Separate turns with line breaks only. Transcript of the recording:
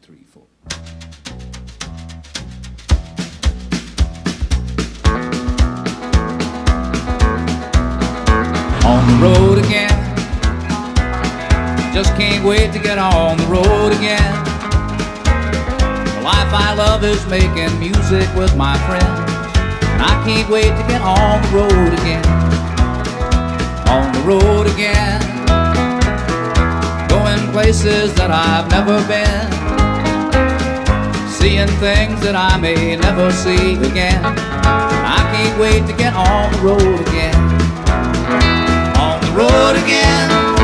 3, 4. On the road again, just can't wait to get on the road again. The life I love is making music with my friends, and I can't wait to get on the road again. On the road again, going places that I've never been, seeing things that I may never see again. I can't wait to get on the road again. On the road again.